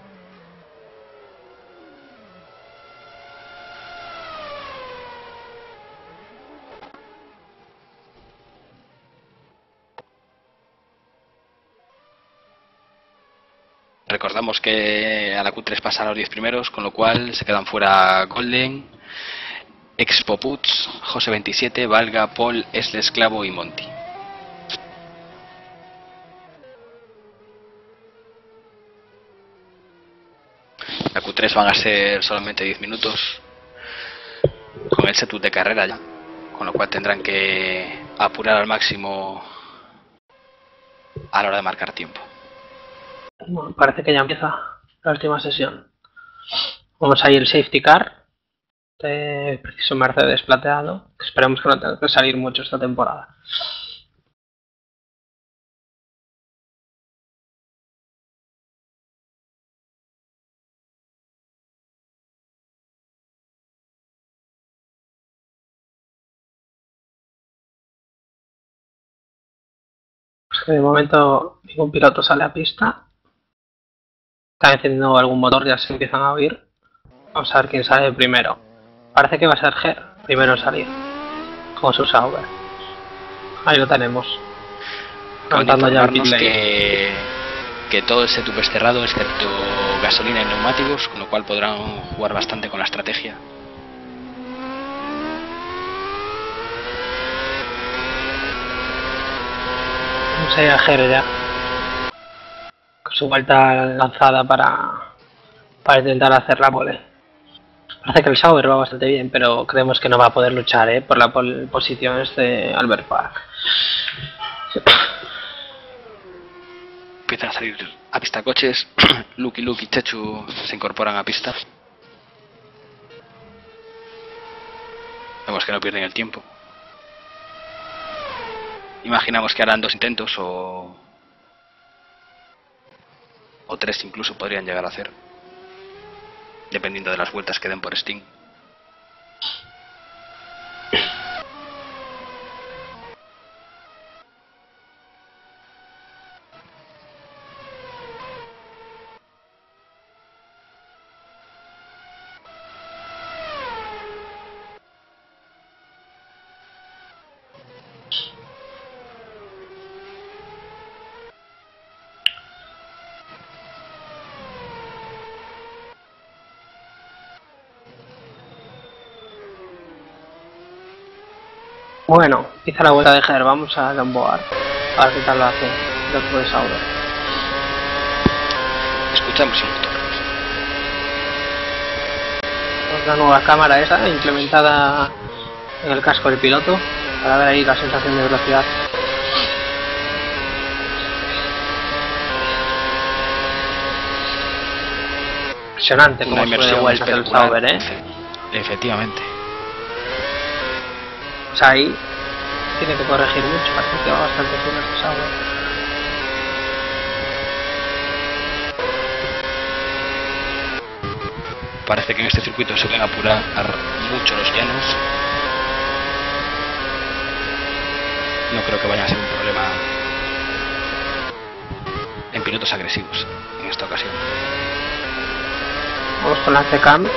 Recordamos que a la Q tres pasan los diez primeros, con lo cual se quedan fuera Golden, Expo Puts, José veintisiete, Valga, Paul, Esle Esclavo y Monty. La Q tres van a ser solamente diez minutos, con el setup de carrera ya, con lo cual tendrán que apurar al máximo a la hora de marcar tiempo. Bueno, parece que ya empieza la última sesión. Vamos a ir el safety car de preciso Mercedes plateado, que esperemos que no tenga que salir mucho esta temporada. Pues que de momento ningún piloto sale a pista. Están encendiendo algún motor, ya se empiezan a oír. Vamos a ver quién sale primero. Parece que va a ser Ger, primero en salir. Con su Sauber. Ahí lo tenemos. Acaban de Cantando ya el pit informarnos lane. que, que todo el setup es cerrado excepto gasolina y neumáticos, con lo cual podrán jugar bastante con la estrategia. Vamos a ir a Jerez ya. Con su vuelta lanzada para, para intentar hacer la pole. Parece que el Sauber va bastante bien, pero creemos que no va a poder luchar ¿eh? por la pole posición de Albert Park. Empiezan a salir a pista coches. Lucky Luke y Chechu se incorporan a pista. Vemos que no pierden el tiempo. Imaginamos que harán dos intentos o... o tres incluso podrían llegar a hacer. Dependiendo de las vueltas que den por Sting. Bueno, empieza la vuelta de Ger, vamos a Gamboar. A ver qué tal lo hace el otro de Sauber. Escuchamos el motor. La nueva cámara esa, implementada en el casco del piloto, para ver ahí la sensación de velocidad. Impresionante como sube de vueltas el Sauber, ¿eh? Efectivamente. O sea, ahí tiene que corregir mucho, parece que va bastante bien este Sauber. Parece que en este circuito se van a apurar mucho los llanos. No creo que vaya a ser un problema en pilotos agresivos en esta ocasión. Vamos con la C-Cam.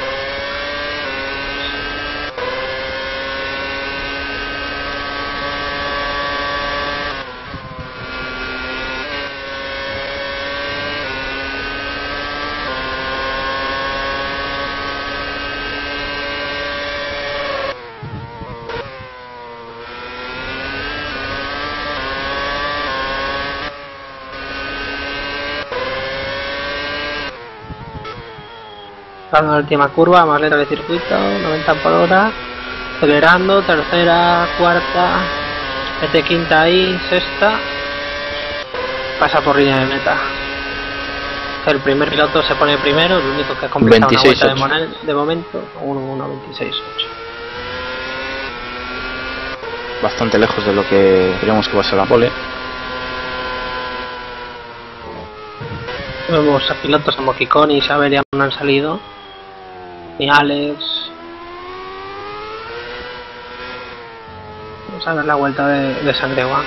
Dando la última curva, más lenta del circuito, noventa por hora, acelerando, tercera, cuarta, mete quinta ahí, sexta, pasa por línea de meta. El primer piloto se pone primero, el único que ha completado una vuelta de, monel, de momento, uno veintiséis ocho. Bastante lejos de lo que creemos que va a ser la pole. Vemos a pilotos como Kikoni y Isabel ya no han salido. Ni Alex. Vamos a ver la vuelta de, de Sangre One.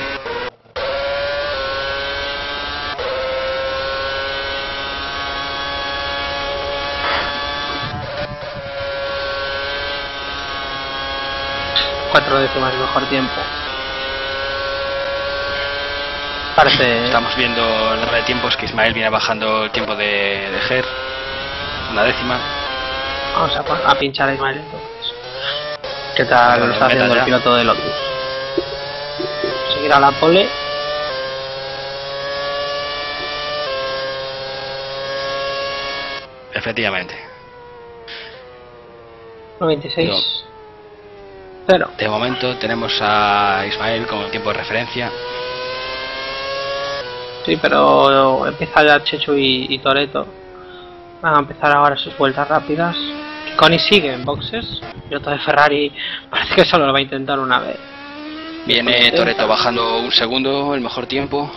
Cuatro décimas mejor tiempo. Parece... Estamos viendo en la red de tiempos que Ismael viene bajando el tiempo de, de Ger. Una décima. Vamos a, a pinchar a Ismael entonces. ¿Qué tal lo está haciendo el piloto de Lotus? Seguirá la pole. Efectivamente. noventa y seis. Cero. De momento tenemos a Ismael con el tiempo de referencia. Sí, pero empieza ya Chechu y, y Toretto. Van a empezar ahora sus vueltas rápidas. Connie sigue en boxes. Piloto de Ferrari parece que solo lo va a intentar una vez. Viene Toretto bajando un segundo, el mejor tiempo.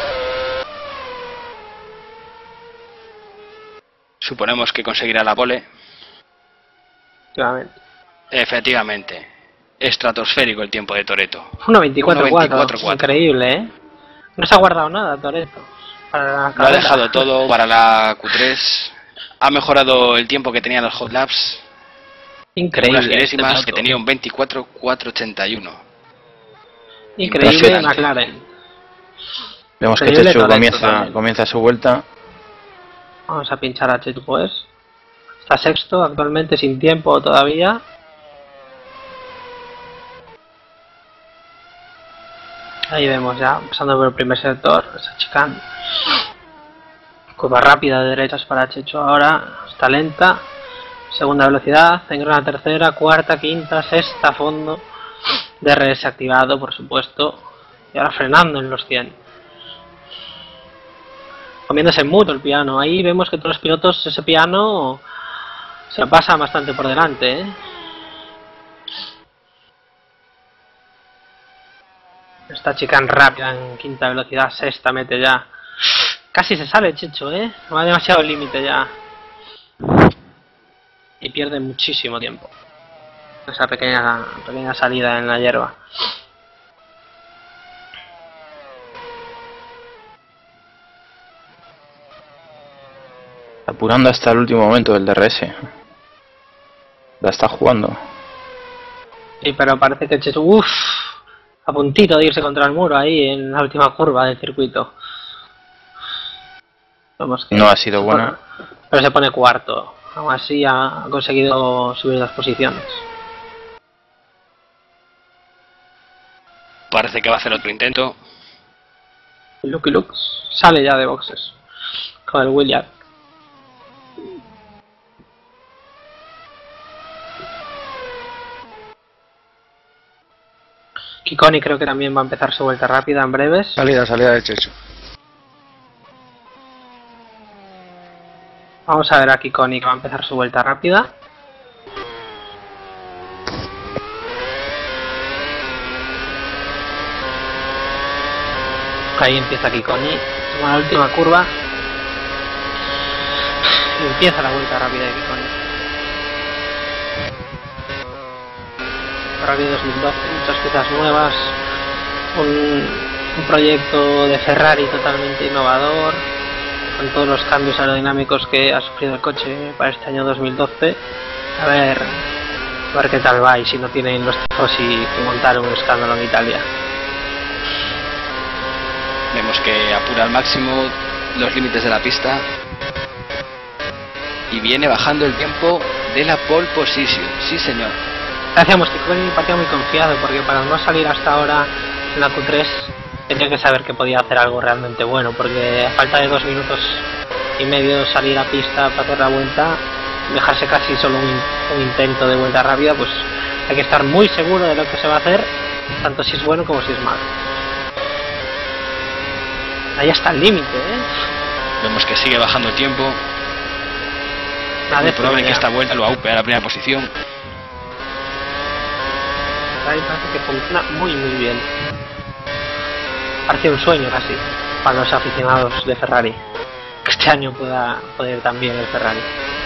Suponemos que conseguirá la pole. Efectivamente. Efectivamente. Estratosférico el tiempo de Toretto. uno veinticuatro cuatro. Increíble, ¿eh? No se ha guardado nada Toretto. Lo ha dejado todo para la Q tres. Ha mejorado el tiempo que tenía en los Hot Laps. Increíble. Unas milésimas este que tenía un veinticuatro cuatro ochenta y uno. Increíble McLaren. Vemos que Chechu comienza, comienza su vuelta. Vamos a pinchar a Chechu pues. Está sexto actualmente sin tiempo todavía. Ahí vemos ya, pasando por el primer sector, esa chicane. Curva rápida de derechas para Checho ahora, está lenta. Segunda velocidad, engrana tercera, cuarta, quinta, sexta, fondo. D R S activado, por supuesto. Y ahora frenando en los cien. Comiéndose mucho el piano. Ahí vemos que todos los pilotos ese piano se pasa bastante por delante, ¿eh? Esta chicane rápida en quinta velocidad, sexta mete ya. Casi se sale Checho, ¿eh? No va demasiado límite ya. Y pierde muchísimo tiempo. Esa pequeña, pequeña salida en la hierba. Apurando hasta el último momento del D R S. La está jugando. Sí, pero parece que Checho, uff, a puntito de irse contra el muro ahí en la última curva del circuito. Vemos que no ha sido buena. Pone, pero se pone cuarto. Aún así ha conseguido subir dos posiciones. Parece que va a hacer otro intento. Lucky Luke sale ya de boxes con el Williams. Kikoni creo que también va a empezar su vuelta rápida en breves. Salida, salida de Checho. Vamos a ver a Kikoni que va a empezar su vuelta rápida. Ahí empieza Kikoni. Toma la última curva. Y empieza la vuelta rápida de Kikoni. Ferrari dos mil doce, muchas piezas nuevas. Un, un proyecto de Ferrari totalmente innovador. Con todos los cambios aerodinámicos que ha sufrido el coche para este año dos mil doce. A ver, a ver qué tal va y si no tienen los tifosi que montar un escándalo en Italia. Vemos que apura al máximo los límites de la pista y viene bajando el tiempo de la pole position. Sí, señor. Hacíamos que Kikoni partía muy confiado porque para no salir hasta ahora en la Q tres tenía que saber que podía hacer algo realmente bueno, porque a falta de dos minutos y medio salir a pista para hacer la vuelta, dejarse casi solo un, un intento de vuelta rápida, pues hay que estar muy seguro de lo que se va a hacer, tanto si es bueno como si es malo. Ahí está el límite, ¿eh? Vemos que sigue bajando el tiempo. Es muy probable que esta vuelta lo aupe a la primera posición. Ahí parece que funciona muy muy bien. Parece un sueño casi para los aficionados de Ferrari. Que este año pueda poder también el Ferrari.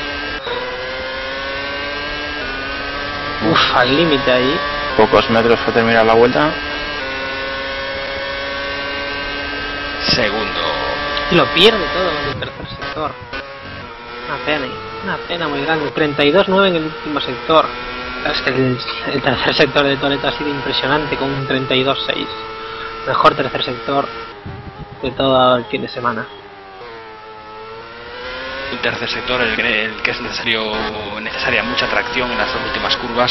Uf, al límite ahí. Pocos metros para terminar la vuelta. Segundo. Y lo pierde todo en el tercer sector. Una pena, una pena muy grande. treinta y dos nueve en el último sector. Es que el, el tercer sector de Toretto ha sido impresionante con un treinta y dos seis. Mejor tercer sector de todo el fin de semana. Un tercer sector el que, el que es necesario necesaria mucha tracción en las dos últimas curvas.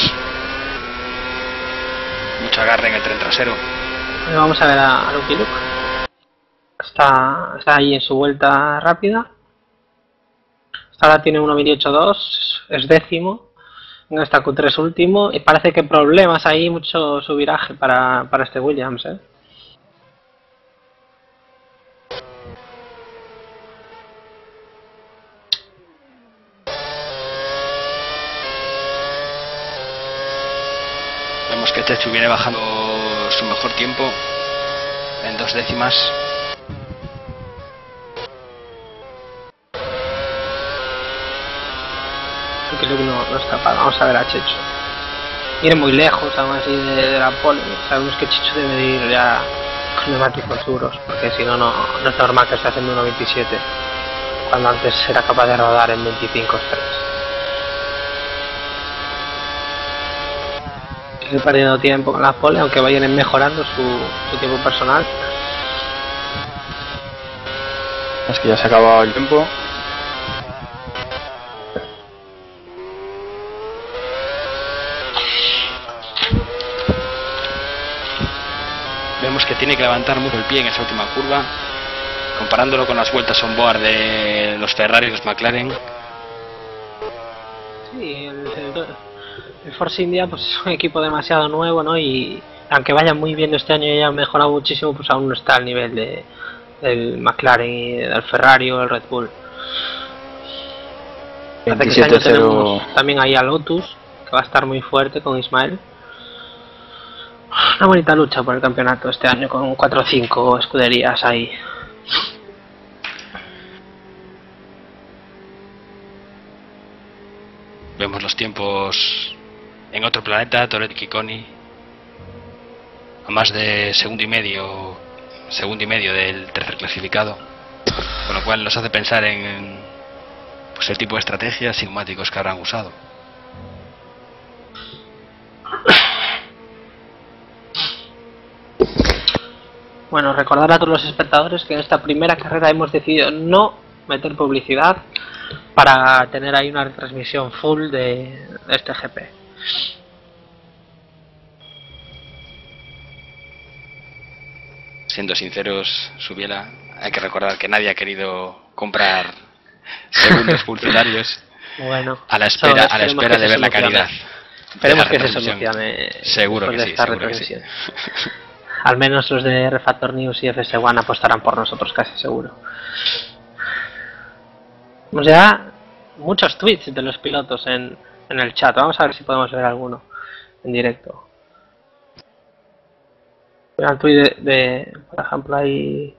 Mucho agarre en el tren trasero. Bueno, vamos a ver a, a Lucky Luke. Está, está ahí en su vuelta rápida. Ahora tiene uno veintiocho dos, es décimo. En esta Q tres último. Y parece que problemas ahí, mucho su viraje para, para este Williams, ¿eh? Vemos que Chechu viene bajando su mejor tiempo en dos décimas. Que Luke no, no es capaz. Vamos a ver a Checho. Viene muy lejos aún así de, de la pole. Sabemos que Checho debe de ir ya con neumáticos duros, porque si no, no es normal que esté haciendo uno veintisiete cuando antes era capaz de rodar en veinticinco tres. Sigue perdiendo tiempo con la pole, aunque vayan mejorando su, su tiempo personal. Es que ya se ha acabado el tiempo. Vemos que tiene que levantar mucho el pie en esa última curva, comparándolo con las vueltas on board de los Ferrari y los McLaren. Sí, el, el, el Force India pues es un equipo demasiado nuevo, ¿no? Y aunque vayan muy bien este año y hayan mejorado muchísimo, pues aún no está al nivel de del McLaren y del Ferrari o el Red Bull. Parece que este año tenemos también ahí a Lotus, que va a estar muy fuerte con Ismael. Una bonita lucha por el campeonato este año, con cuatro o cinco escuderías ahí. Vemos los tiempos en otro planeta, Toretto y Ciccone, a más de segundo y medio, segundo y medio del tercer clasificado, con lo cual nos hace pensar en pues el tipo de estrategias y neumáticos que habrán usado. Bueno, recordar a todos los espectadores que en esta primera carrera hemos decidido no meter publicidad para tener ahí una retransmisión full de, de este G P. Siendo sinceros, Subiela, hay que recordar que nadie ha querido comprar segundos publicitarios bueno, a la espera, a la espera de ver la calidad. Esperemos que se solucione. Seguro que sí, seguro que sí. Al menos los de Refactor News y F S uno apostarán por nosotros, casi seguro. O sea, muchos tweets de los pilotos en, en el chat. Vamos a ver si podemos ver alguno en directo. Un tweet de, de, por ejemplo, ahí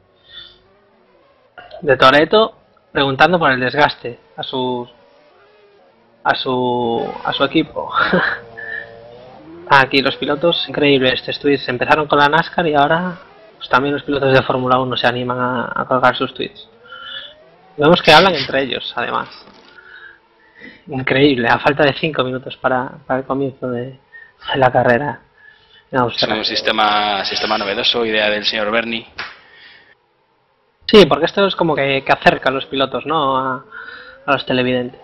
de Toretto preguntando por el desgaste a su a su a su equipo. Aquí los pilotos, increíble, estos tweets empezaron con la NASCAR y ahora pues también los pilotos de Fórmula uno se animan a, a colgar sus tweets. Vemos que hablan entre ellos, además. Increíble, a falta de cinco minutos para, para el comienzo de, de la carrera en Australia. Es un sistema, sistema novedoso, idea del señor Bernie. Sí, porque esto es como que, que acerca a los pilotos, ¿no? A, a los televidentes.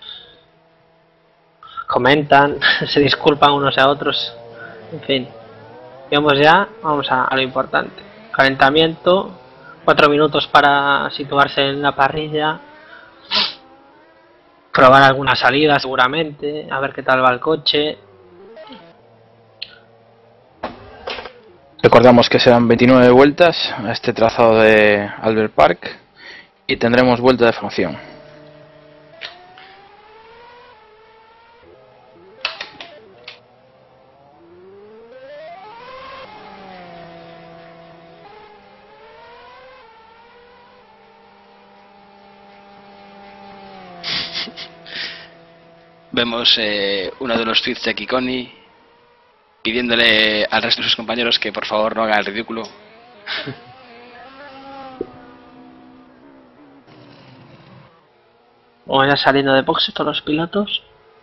Comentan, se disculpan unos a otros, en fin. Y vamos ya, vamos a, a lo importante. Calentamiento, cuatro minutos para situarse en la parrilla, probar alguna salida seguramente, a ver qué tal va el coche. Recordamos que serán veintinueve vueltas a este trazado de Albert Park y tendremos vuelta de función. Vemos eh, uno de los tweets de Ciccone pidiéndole al resto de sus compañeros que por favor no hagan el ridículo. Van ya saliendo de boxe todos los pilotos.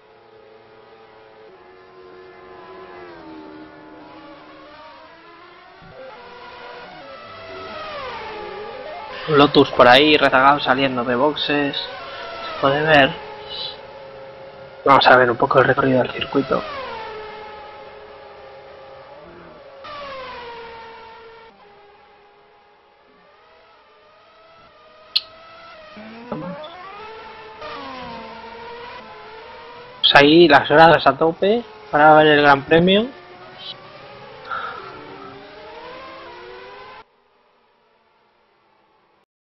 Lotus por ahí rezagado saliendo de boxes, se puede ver. Vamos a ver un poco el recorrido del circuito. Pues ahí las gradas a tope para ver el Gran Premio.